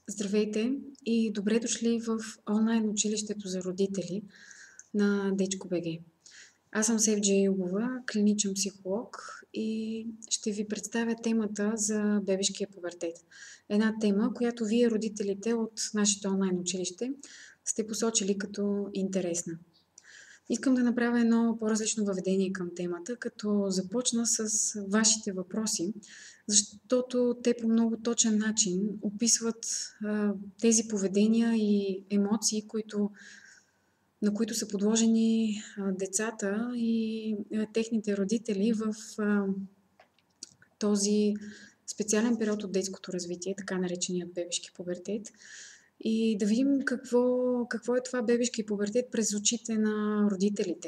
Здравейте и добре дошли в онлайн училището за родители на Дечко БГ. Аз съм Севджи Илгова, клиничен психолог и ще ви представя темата за бебешкия пубертет. Една тема, която вие, родителите от нашето онлайн училище, сте посочили като интересна. Искам да направя едно по-различно въведение към темата, като започна с вашите въпроси, защото те по много точен начин описват тези поведения и емоции, на които са подложени децата и техните родители в този специален период от детското развитие, така нареченият бебешки пубертет. И да видим какво е това бебешки пубертет през очите на родителите.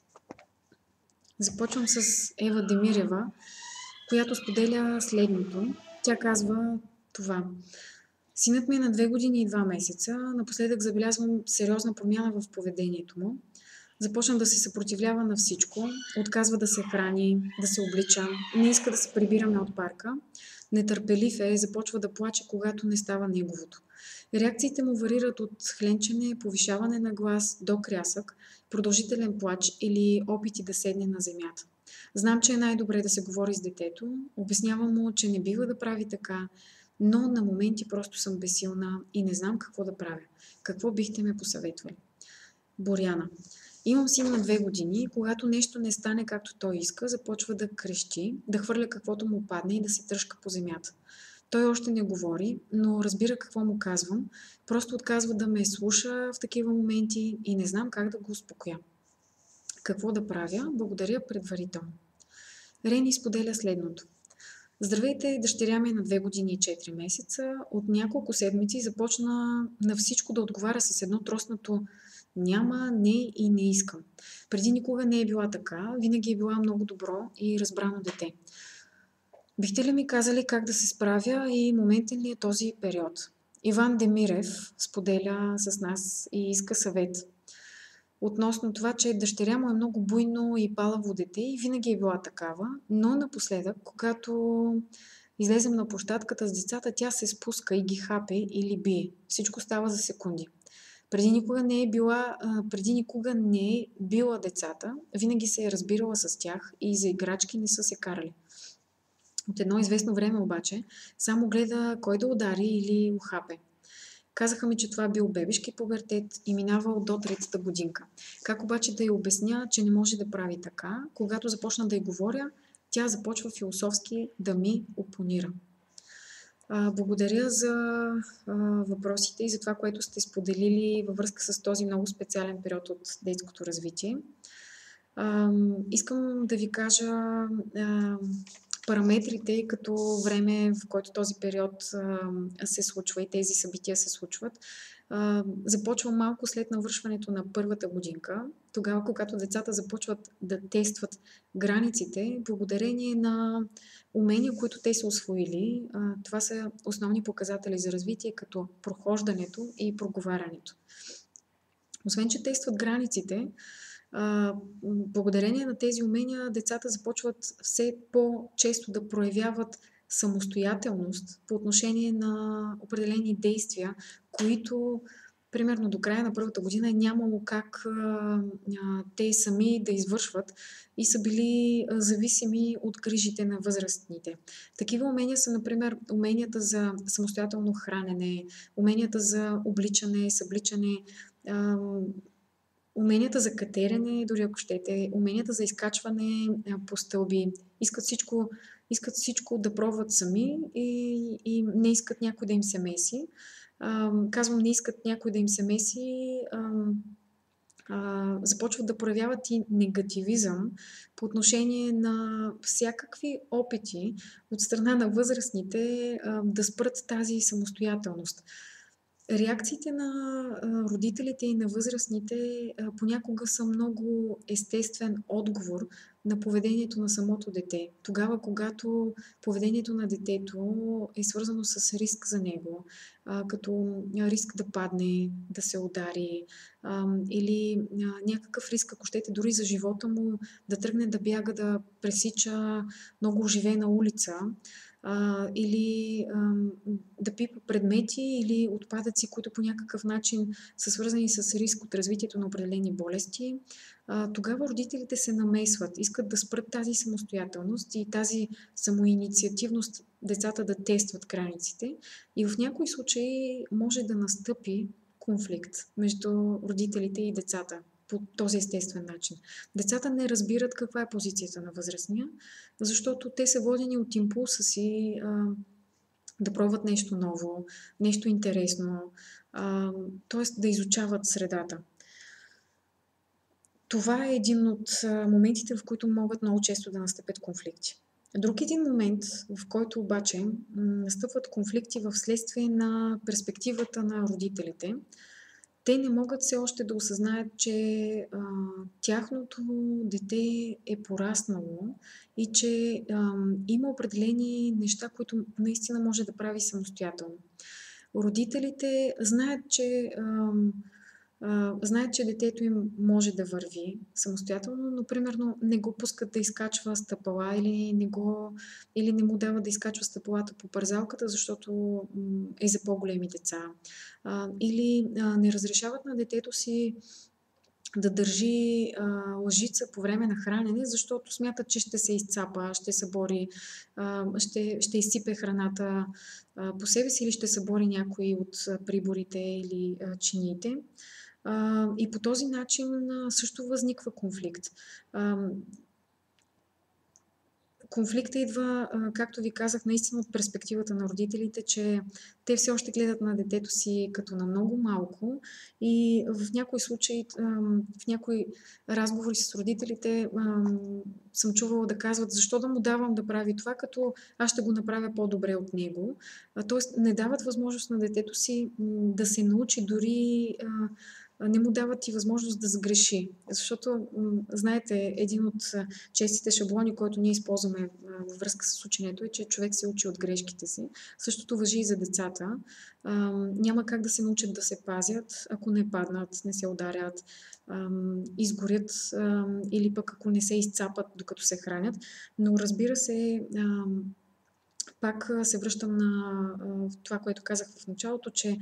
Започвам с Ева Демирева, която споделя следното. Тя казва това. Синът ми е на 2 години и 2 месеца. Напоследък забелязвам сериозна промяна в поведението му. Започна да се съпротивлява на всичко. Отказва да се храни, да се облича. Не иска да се прибираме от парка. Нетърпелив е, започва да плаче, когато не става неговото. Реакциите му варират от хленчене, повишаване на глас до крясък, продължителен плач или опити да седне на земята. Знам, че е най-добре да се говори с детето. Обяснявам му, че не бива да прави така, но на моменти просто съм безсилна и не знам какво да правя. Какво бихте ме посъветвали? Боряна. Имам син на 2 години и когато нещо не стане както той иска, започва да крещи, да хвърля каквото му падне и да се тръшка по земята. Той още не говори, но разбира какво му казвам. Просто отказва да ме слуша в такива моменти и не знам как да го успокоя. Какво да правя? Благодаря предварително. Рени споделя следното. Здравейте, дъщеря ми е на 2 години и 4 месеца. От няколко седмици започна на всичко да отговаря с едно троснато няма, не и не искам. Преди никога не е била така, винаги е била много добро и разбрано дете. Бихте ли ми казали как да се справя и моментен ли е този период? Иван Демирев споделя с нас и иска съвет относно това, че дъщеря му е много буйно и палаво дете и винаги е била такава, но напоследък, когато излезем на площадката с децата, тя се спуска и ги хапе или бие. Всичко става за секунди. Преди никога не е била децата, винаги се е разбирала с тях и за играчки не са се карали. От едно известно време обаче само гледа кой да удари или ухапе. Казаха ми, че това бил бебешки пубертет и минавал до 3-та годинка. Как обаче да й обясня, че не може да прави така? Когато започна да й говоря, тя започва философски да ми опонира. Благодаря за въпросите и за това, което сте споделили във връзка с този много специален период от детското развитие. Искам да ви кажа параметрите като време, в който този период се случва и тези събития се случват. Започва малко след навършването на 1-та годинка, тогава когато децата започват да тестват границите, благодарение на умения, които те са усвоили. Това са основни показатели за развитие, като прохождането и проговарянето. Освен, че тестват границите, благодарение на тези умения децата започват все по-често да проявяват самостоятелност по отношение на определени действия, които примерно до края на 1-та година е нямало как те сами да извършват и са били зависими от грижите на възрастните. Такива умения са, например, уменията за самостоятелно хранене, уменията за обличане, събличане, уменията за катерене, дори ако щете, уменията за изкачване по стълби. Искат всичко да пробват сами и не искат някой да им се меси. Казвам, не искат някой да им се меси, започват да проявяват и негативизъм по отношение на всякакви опити от страна на възрастните да спрат тази самостоятелност. Реакциите на родителите и на възрастните понякога са много естествен отговор на поведението на самото дете. Тогава, когато поведението на детето е свързано с риск за него, като риск да падне, да се удари, или някакъв риск, ако щете, дори за живота му, да тръгне да бяга, да пресича много оживена улица, или да пипа предмети или отпадъци, които по някакъв начин са свързани с риск от развитието на определени болести, тогава родителите се намесват, искат да спрат тази самостоятелност и тази самоинициативност децата да тестват границите. И в някои случаи може да настъпи конфликт между родителите и децата по този естествен начин. Децата не разбират каква е позицията на възрастния, защото те са водени от импулса си да пробват нещо ново, нещо интересно, т.е. да изучават средата. Това е един от моментите, в които могат много често да настъпят конфликти. Друг един момент, в който обаче настъпват конфликти в следствие на перспективата на родителите, те не могат все още да осъзнаят, че тяхното дете е пораснало и че има определени неща, които наистина може да прави самостоятелно. Родителите знаят, че детето им може да върви самостоятелно, но примерно не го пускат да изкачва стъпала или не му дават да изкачва стъпалата по парзалката, защото е за по-големи деца. Или не разрешават на детето си да държи лъжица по време на хранене, защото смятат, че ще се изцапа, ще събори, ще изсипе храната по себе си или ще събори някои от приборите или чиниите. И по този начин също възниква конфликт. Конфликта идва, както ви казах, наистина от перспективата на родителите, че те все още гледат на детето си като на много малко и в някои случаи, в някои разговори с родителите съм чувала да казват: защо да му давам да прави това, като аз ще го направя по-добре от него. Тоест не дават възможност на детето си да се научи, дори не му дават и възможност да сгреши. Защото, знаете, един от честите шаблони, който ние използваме във връзка с ученето, е, че човек се учи от грешките си. Същото важи и за децата. Няма как да се научат да се пазят, ако не паднат, не се ударят, изгорят или пък ако не се изцапат, докато се хранят. Но разбира се, пак се връщам на това, което казах в началото, че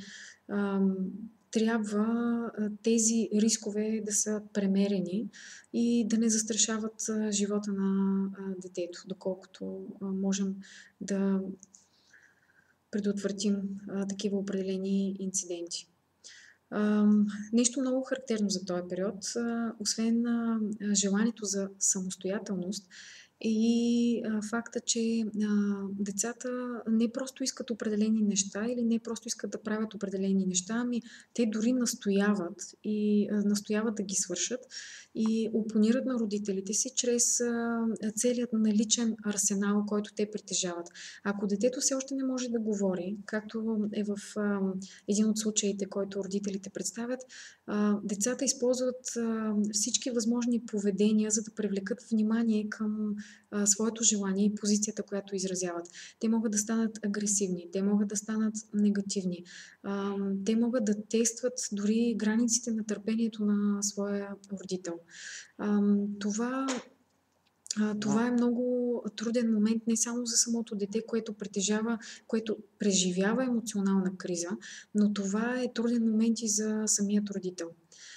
трябва тези рискове да са премерени и да не застрашават живота на детето, доколкото можем да предотвратим такива определени инциденти. Нещо много характерно за този период, освен желанието за самостоятелност, и факта, че децата не просто искат определени неща или не просто искат да правят определени неща, ами те дори настояват да ги свършат и опонират на родителите си чрез целият наличен арсенал, който те притежават. Ако детето все още не може да говори, както е в един от случаите, който родителите представят, децата използват всички възможни поведения, за да привлекат внимание към своето желание и позицията, която изразяват. Те могат да станат агресивни, те могат да станат негативни, те могат да тестват дори границите на търпението на своя родител. Това е много труден момент не само за самото дете, което преживява емоционална криза, но това е труден момент и за самият родител.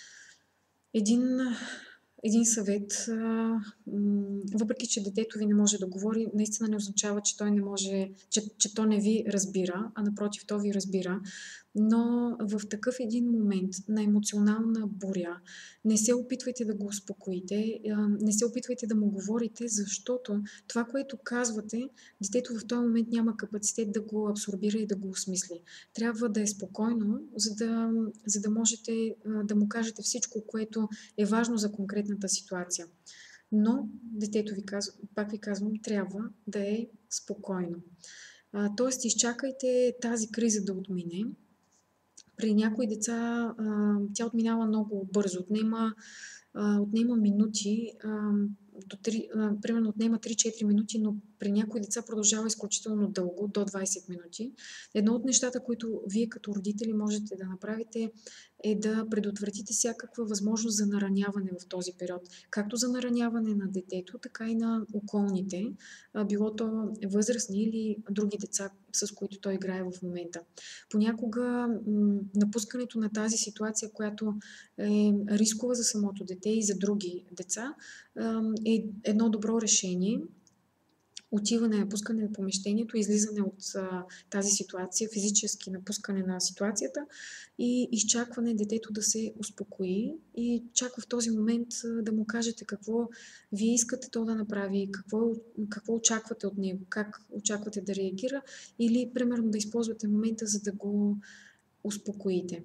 Един съвет, въпреки че детето ви не може да говори, наистина не означава, че че то не ви разбира, а напротив, то ви разбира. Но в такъв един момент на емоционална буря не се опитвайте да го успокоите, не се опитвайте да му говорите, защото това, което казвате, детето в този момент няма капацитет да го абсорбира и да го осмисли. Трябва да е спокойно, за да можете да му кажете всичко, което е важно за конкретната ситуация. Но детето пак ви казвам, трябва да е спокойно. Тоест, изчакайте тази криза да отмине. При някои деца тя отминава много бързо. Отнема минути, примерно отнема 3-4 минути, но при някои деца продължава изключително дълго, до 20 минути. Едно от нещата, които вие като родители можете да направите, е да предотвратите всякаква възможност за нараняване в този период. Както за нараняване на детето, така и на околните, било то възрастни или други деца, с които той играе в момента. Понякога напускането на тази ситуация, която е рискова за самото дете и за други деца, е едно добро решение. Отиване, напускане на помещението, излизане от тази ситуация, физически напускане на ситуацията и изчакване детето да се успокои и чак в този момент да му кажете какво вие искате то да направи, какво очаквате от него, как очаквате да реагира или примерно да използвате момента, за да го успокоите.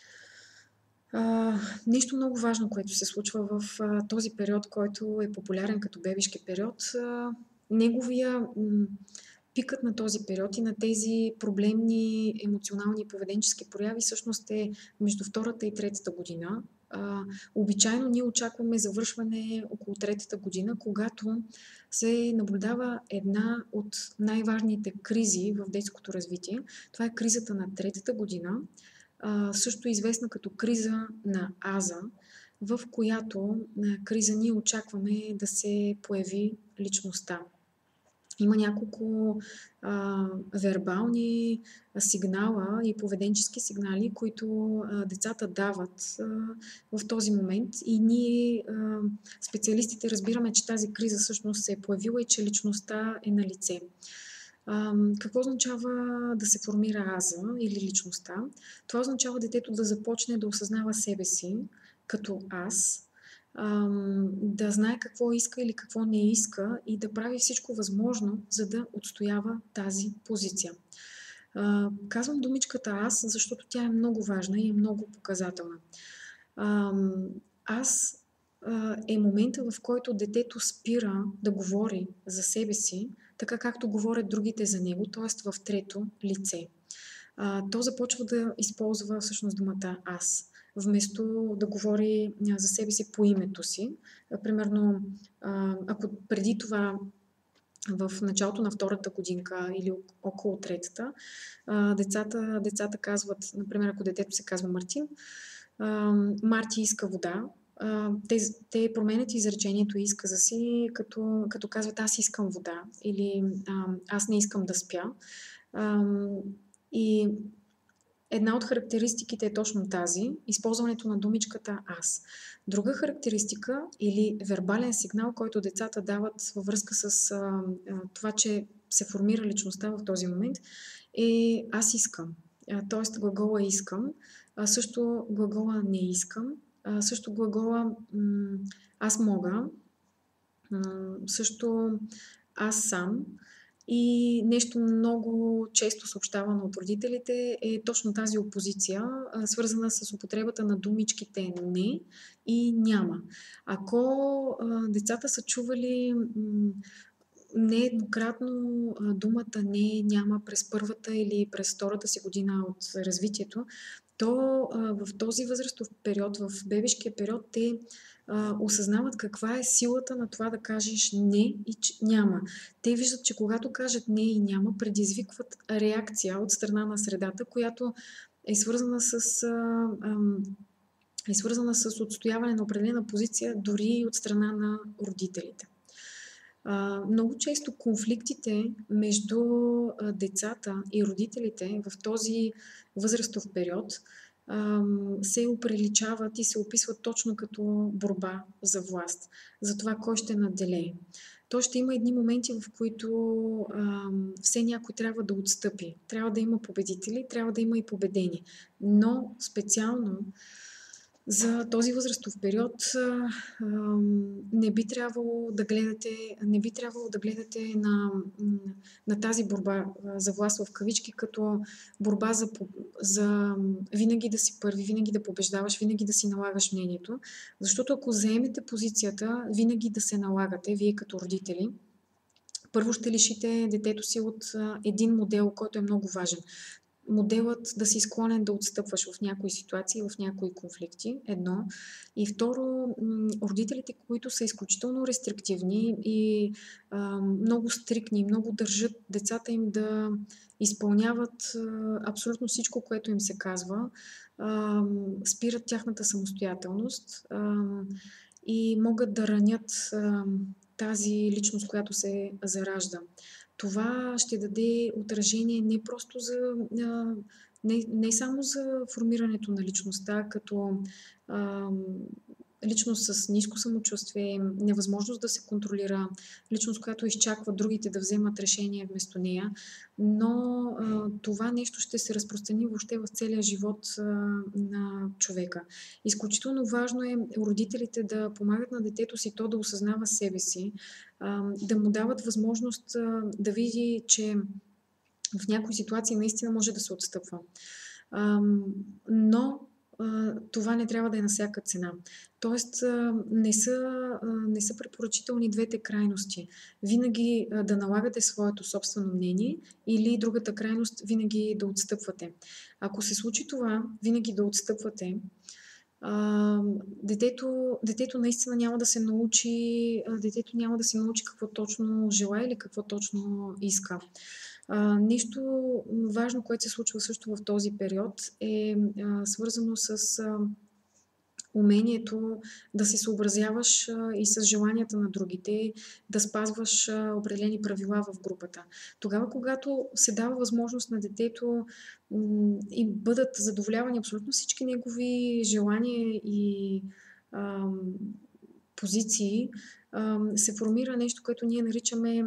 Нещо много важно, което се случва в този период, който е популярен като бебешки период, пикът на този период и на тези проблемни емоционални и поведенчески прояви всъщност е между втората и третата година. Обичайно ние очакваме завършване около третата година, когато се наблюдава една от най-важните кризи в детското развитие. Това е кризата на третата година, също известна като криза на аза, в която криза ние очакваме да се появи личността. Има няколко вербални сигнала и поведенчески сигнали, които децата дават в този момент и ние, специалистите, разбираме, че тази криза всъщност се е появила и че личността е на лице. Какво означава да се формира аза или личността? Това означава детето да започне да осъзнава себе си като аз, да знае какво иска или какво не иска и да прави всичко възможно, за да отстоява тази позиция. Казвам думичката аз, защото тя е много важна и е много показателна. Аз е момента, в който детето спира да говори за себе си, така както говорят другите за него, т.е. в трето лице. То започва да използва всъщност думата аз, вместо да говори за себе си по името си. Примерно, ако преди това в началото на втората годинка или около третата, децата казват, например, ако детето се казва Мартин, Марти иска вода, те променят изречението изказа си, като казват аз искам вода или аз не искам да спя. И една от характеристиките е точно тази, използването на думичката аз. Друга характеристика или вербален сигнал, който децата дават във връзка с това, че се формира личността в този момент, е аз искам. Тоест глагола искам, също глагола не искам, също глагола аз мога, също аз сам. И нещо много често съобщавано от родителите е точно тази опозиция, свързана с употребата на думичките не и няма. Ако децата са чували нееднократно думата не, няма през първата или през втората си година от развитието, то в този възрастов период, в бебешкия период, те осъзнават каква е силата на това да кажеш не и няма. Те виждат, че когато кажат не и няма, предизвикват реакция от страна на средата, която е свързана с отстояване на определена позиция, дори и от страна на родителите. Много често конфликтите между децата и родителите в този възрастов период се оприличават и се описват точно като борба за власт, за това кой ще надделее. То ще има едни моменти, в които все някой трябва да отстъпи. Трябва да има победители, трябва да има и победени. Но специално за този възрастов период не би трябвало да гледате на тази борба за власт в кавички като борба за винаги да си първи, винаги да побеждаваш, винаги да си налагаш мнението. Защото ако заемете позицията винаги да се налагате, вие като родители, първо ще лишите детето си от един модел, който е много важен. моделът да си склонен да отстъпваш в някои ситуации, в някои конфликти, едно. И второ, родителите, които са изключително рестриктивни и много стрикни, много държат децата им да изпълняват абсолютно всичко, което им се казва, спират тяхната самостоятелност и могат да ранят тази личност, която се заражда. Това ще даде отражение не просто не само за формирането на личността, като личност с ниско самочувствие, невъзможност да се контролира, личност, която изчаква другите да вземат решение вместо нея, но това нещо ще се разпространи въобще в целия живот на човека. Изключително важно е родителите да помагат на детето си то да осъзнава себе си, да му дават възможност да види, че в някои ситуации наистина може да се отстъпва. Но това не трябва да е на всяка цена. Тоест не са препоръчителни двете крайности. Винаги да налагате своето собствено мнение или другата крайност винаги да отстъпвате. Ако се случи това, винаги да отстъпвате, детето наистина няма да се научи, какво точно желае или какво точно иска. Нещо важно, което се случва също в този период е свързано с умението да се съобразяваш и с желанията на другите, да спазваш определени правила в групата. Тогава, когато се дава възможност на детето и бъдат задоволявани абсолютно всички негови желания и позиции, се формира нещо, което ние наричаме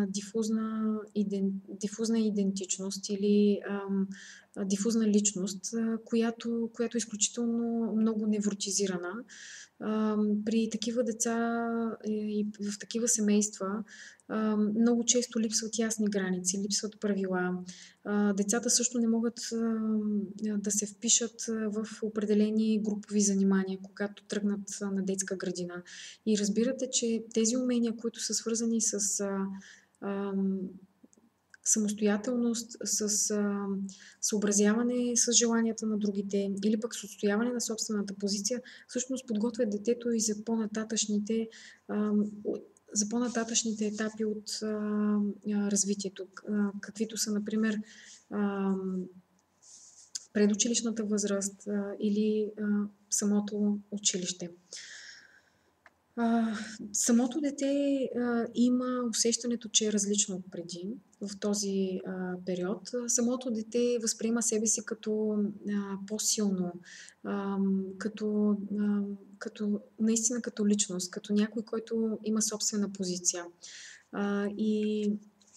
дифузна идентичност или дифузна личност, която е изключително много невротизирана. При такива деца и в такива семейства много често липсват ясни граници, липсват правила. Децата също не могат да се впишат в определени групови занимания, когато тръгнат на детска градина. И разбирате, че тези умения, които са свързани с самостоятелност, с съобразяване с желанията на другите или пък с отстояване на собствената позиция, всъщност подготвят детето и за по-нататъчните етапи от развитието, каквито са, например, предучилищната възраст или самото училище. Самото дете има усещането, че е различно от преди в този период. Самото дете възприема себе си като по-силно, наистина като личност, като някой, който има собствена позиция. И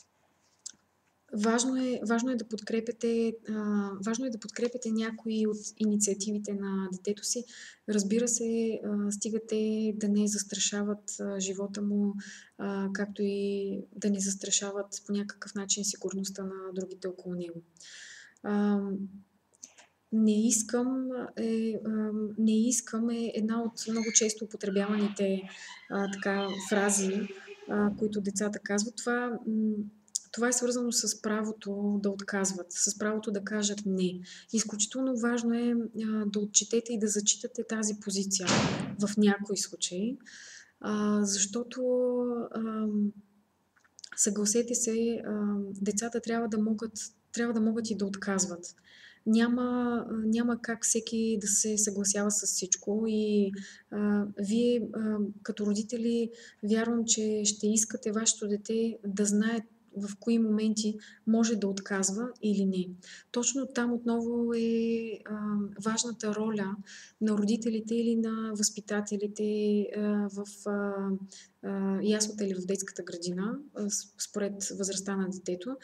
важно е да подкрепяте някои от инициативите на детето си. Разбира се, стигате да не застрашават живота му, както и да не застрашават по някакъв начин сигурността на другите около него. Не искам е една от много често употребяваните фрази, които децата казват. Това е свързано с правото да отказват, с правото да кажат не. Изключително важно е да отчетете и да зачитате тази позиция в някои случаи, защото съгласете се, децата трябва да могат и да отказват. Няма как всеки да се съгласява с всичко и вие като родители вярвам, че ще искате вашето дете да знае в кои моменти може да отказва или не. Точно там отново е важната роля на родителите или на възпитателите в яслата или в детската градина, според възрастта на детето.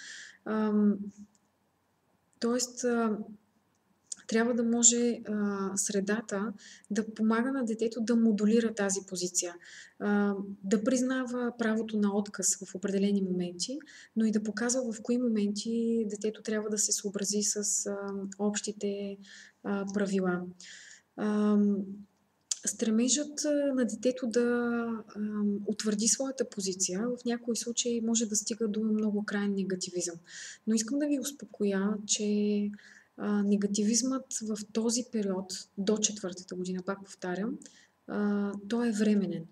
Тоест, трябва да може средата да помага на детето да модулира тази позиция, да признава правото на отказ в определени моменти, но и да показва в кои моменти детето трябва да се съобрази с общите правила. Стремежът на детето да утвърди своята позиция в някои случаи може да стига до много крайен негативизъм. Но искам да ви успокоя, че негативизмът в този период до четвъртата година, пак повтарям, той е временен.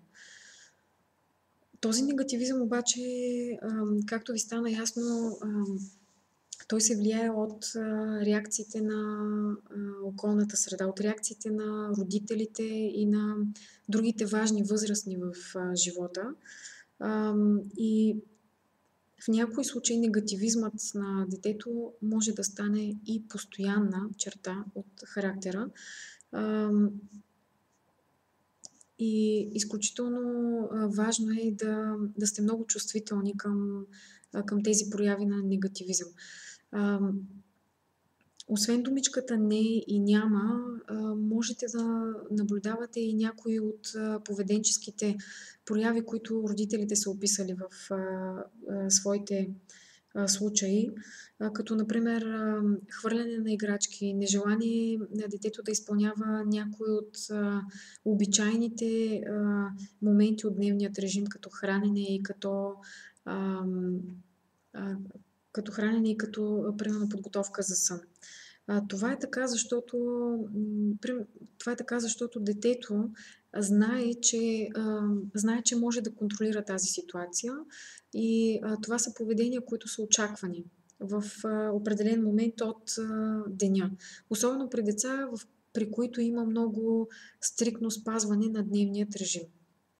Този негативизъм обаче, както ви стана ясно, той се влияе от реакциите на околната среда, от реакциите на родителите и на другите важни възрастни в живота. И в някои случаи негативизмът на детето може да стане и постоянна черта от характера. И изключително важно е да сте много чувствителни към тези прояви на негативизъм. Освен думичката не и няма, можете да наблюдавате и някои от поведенческите прояви, които родителите са описали в своите случаи, като например хвърляне на играчки, нежелание на детето да изпълнява някои от обичайните моменти от дневният режим, като хранене и примерно подготовка за сън. Това е така, защото детето знае, че може да контролира тази ситуация и това са поведения, които са очаквани в определен момент от деня. Особено при деца, при които има много стриктно спазване на дневният режим.